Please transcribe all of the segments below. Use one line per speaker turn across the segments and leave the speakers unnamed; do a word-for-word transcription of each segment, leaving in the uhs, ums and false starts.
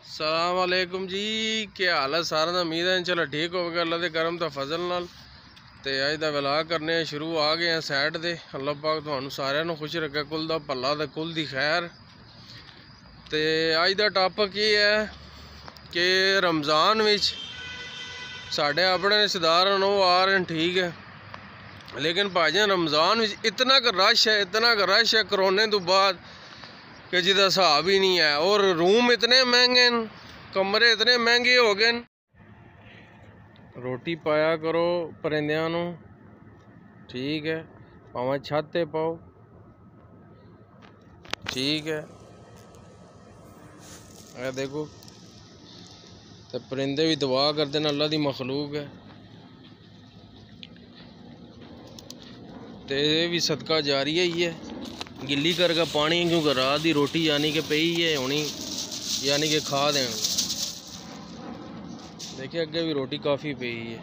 सलाम वालेकुम जी, क्या हाल है सारा दा? उम्मीद है चलो ठीक होगा अल्लाह के करम तो फजल नाल। ते अज दा व्लॉग करने शुरू आ गए हैं साइड दे। अल्लाह पाक तुहानू सारिਆਂ ਨੂੰ खुश रखे, कुल दा भला ते कुल दी खैर। ते अज दा टॉपिक ये है कि रमज़ान विच साढ़े अपने रिश्तेदार न वो आ रहे हैं, ठीक है, लेकिन भाईजान रमज़ान विच इतना क रश है, इतना क रश है करोने तो बाद कि जिसका हिसाब ही नहीं है। और रूम इतने महंगे न, कमरे इतने महंगे हो गए न। रोटी पाया करो परिंदियां नू, ठीक है, भावें छत ते पाओ, ठीक है। ए देखो ते परिंदे भी दुआ करते हैं, अल्लाह दी मखलूक है। ते भी सदका जारी है ही है, गिल्ली करके पानी क्योंकि रात की रोटी यानी कि पई है होनी, यानी कि खा दें। देखिए अगे भी रोटी काफ़ी पई है।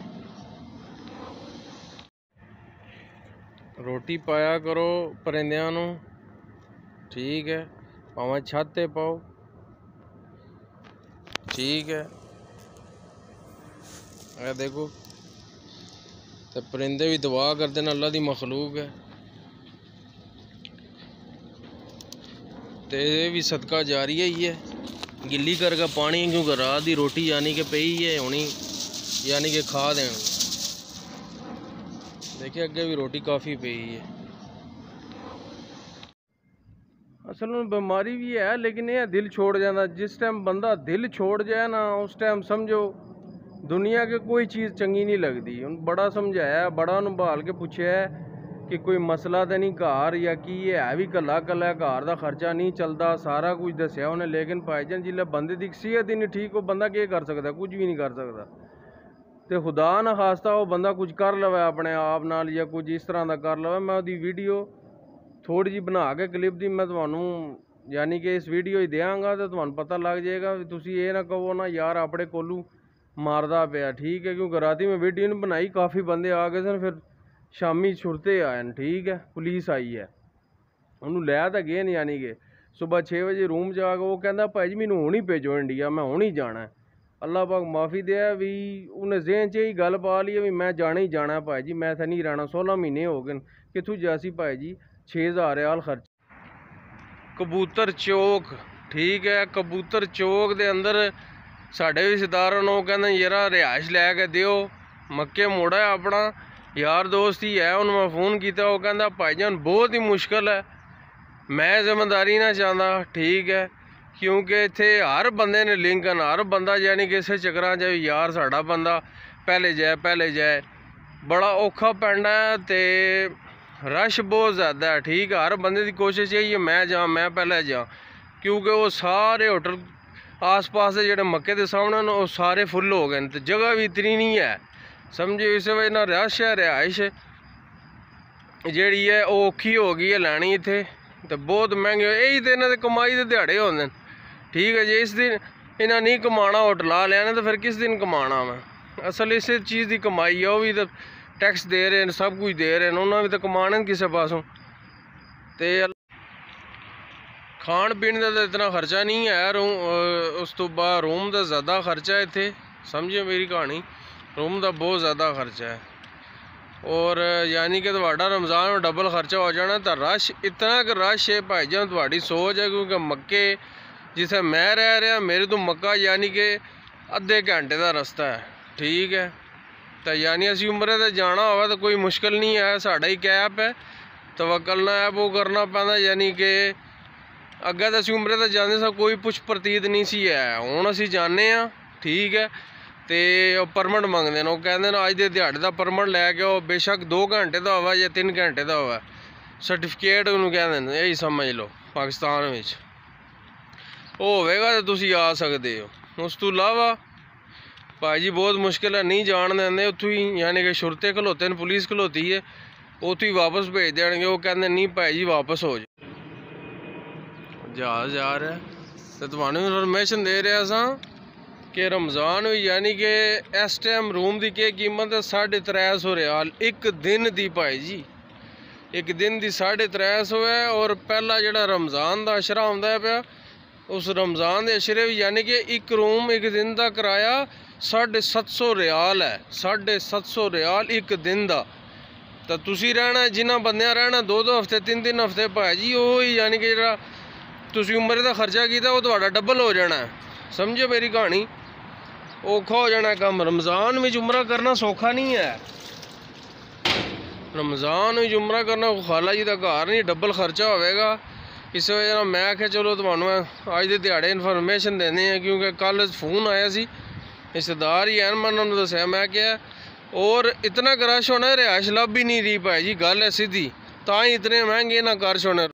रोटी पाया करो परिंदियां नू, ठीक है, भावें छत ते पाओ, ठीक है। ए देखो ते परिंदे भी दुआ करते हैं, अल्लाह दी मखलूक है। ते भी सदका जारी है ही है, गिल्ली करके पानी क्योंकि रात की रोटी यानी कि पई है होनी, यानी कि खा दें। देखिए अगे भी रोटी काफ़ी पई है। असल में बीमारी भी है, लेकिन यह दिल छोड़ जाना। जिस टाइम बंदा दिल छोड़ जाए ना, उस टाइम समझो दुनिया के कोई चीज़ चंगी नहीं लगती। बड़ा समझाया, बड़ा संभाल के पूछा कि कोई मसला तो नहीं घर या की है भी कला कला घर का खर्चा नहीं चलता, सारा कुछ दसिया उन्हें। लेकिन भाईजान जिसले बंदे की सेहत ही नहीं ठीक, वो बंदा क्या कर सकता? कुछ भी नहीं कर सकता। तो खुदा ना खास्ता वो बंदा कुछ कर लवे अपने आप नाल या कुछ इस तरह का कर लवे। मैं उसकी वीडियो थोड़ी जी बना के क्लिप दी मैं तुहानू यानी कि इस वीडियो ही देंगा, तो तुहानू पता लग जाएगा। तुसी ये ना कहो ना यार अपने कोलू मारदा पिया, ठीक है, क्योंकि राती मैं वीडियो नहीं बनाई, काफ़ी बंदे आ गए सन, फिर शामी छुड़ते आए, ठीक है, पुलिस आई है, उन्होंने लिया तो गए नहीं। यानी कि सुबह छे बजे रूम जाके वो कहता भाई जी मैनू हुण ही भेजो इंडिया, मैं हुण ही जाना है। अल्लाह पाक माफ़ी दे भी उन्हें जहन च ही गल पा ली है भी मैं जाना ही जाना है भाई जी, मैं इत्थे नहीं रहना। सोलह महीने हो गए कितों जासी भाई जी, छे हज़ार रियाल खर्च। कबूतर चौक, ठीक है, कबूतर चौक के अंदर साढ़े रिश्तेदार वो कहते यार रिहाइश लैके दिओ। मक्के मोड़ा है अपना यार दोस्त ही है, उन्होंने मैं फ़ोन किया, वो कहता भाईजान बहुत ही मुश्किल है, मैं जिम्मेदारी ना चाहता, ठीक है, क्योंकि इत्थे हर बंदे ने लिंक न, हर बंदा यानी कि इस चक्कर च यार साड़ा बंदा पहले जाए पहले जाए, बड़ा औखा पिंड है। तो रश बहुत ज़्यादा है, ठीक है, हर बंदे की कोशिश यही है मैं जाऊँ मैं पहले जाऊँ, क्योंकि वो सारे होटल आस पास के जोड़े मक्के के सामने न वो सारे फुल हो गए, तो जगह भी इतनी नहीं है, समझो। इस वजह ना रश है, रिहाइश जी है वो औखी हो गई है लैनी इत्थे, तो बहुत महंगे। यही तो इन्होंने कमाई के दिहाड़े होंगे, ठीक है जी। इस दिन इन्हें नहीं कमाना होटला लिया तो फिर किस दिन कमाना मैं? असल इस चीज़ की कमाई है, वो भी तो टैक्स दे रहे हैं, सब कुछ दे रहे हैं, उन्होंने भी तो कमाना किसी पासों। तो खान पीने का तो इतना खर्चा नहीं है रूम, उस तो बाद रूम का ज़्यादा खर्चा है इत्थे, समझिए मेरी कहानी, रूम का बहुत ज़्यादा खर्चा है। और यानी कि तुहाडा रमज़ान में डबल खर्चा हो जाना। तो रश इतना कि रश है भाईजान, तुहाडी सोच है, क्योंकि मक्के जिसे मैं रह रहा मेरे तो मक्का यानी कि अद्धे घंटे का रास्ता है, ठीक है। तो यानी असी उम्रे ते जाना होगा तो कोई मुश्किल नहीं है, साड़ा ही कैब है, तवक्कल ना ऐप वो करना पैंदा। यानी कि अगे तो असी उम्रे ते जाते सा कोई पुछ प्रतीत नहीं सी है, हुण असी जाने आ, ठीक है। तो परमट मंगते हैं, वो कहते हैं अज के दिहाड़े का परमट लैके आओ, बेशक दो घंटे का हो या तीन घंटे का हो, सर्टिफिकेट उन्होंने कहते हैं, यही समझ लो पाकिस्तान में होगा तो तुसी आ सकते हो। उस तो इलावा भाई जी बहुत मुश्किल है, नहीं जान देंगे उतों ही, यानी कि शुरते खलोते हैं, पुलिस खलोती है, उतों ही वापस भेज देंगे। वो कहते नहीं भाई जी वापस हो जाओ, जहाज जा रहा है। तो तुहानू इन्फॉर्मेशन दे रहा सा कि रमज़ान भी यानी कि इस टाइम रूम की क्या कीमत है, साढ़े त्रै सौ रियाल एक दिन की भाई जी, एक दिन की साढ़े त्रै सौ है। और पहला जो रमज़ान का अशरा आंदा पाया उस रमज़ान के अशरे यानी कि एक रूम एक दिन का किराया साढ़े सत्त सौ रियाल है। साढ़े सत्त सौ रियाल एक दिन का। तो तुसी रहना जिन्हें बंदियां रहना दो दो हफ्ते तीन तीन हफ्ते भाजी वो ही यानी कि जो तुसी उम्र का खर्चा किया वो थोड़ा डबल हो जाना है। समझो मेरी कहानी, औखा हो जाना कम। रमज़ान में उम्रा करना सौखा नहीं है। रमज़ान में उम्रा करना खाला जी का घर नहीं, डबल खर्चा होगा। इस वजह मैं आख्या चलो तुहानू अज के दिहाड़े इन्फॉर्मेशन देने हैं, क्योंकि कल फोन आया सी रिश्तेदार ही हैं, मैं उन्होंने दसिया मैं क्या और इतना क्रश होना रिहायश लभ ही नहीं रही भाई जी। गल है सीधी, तां ही इतने महंगे ना क्रश होने।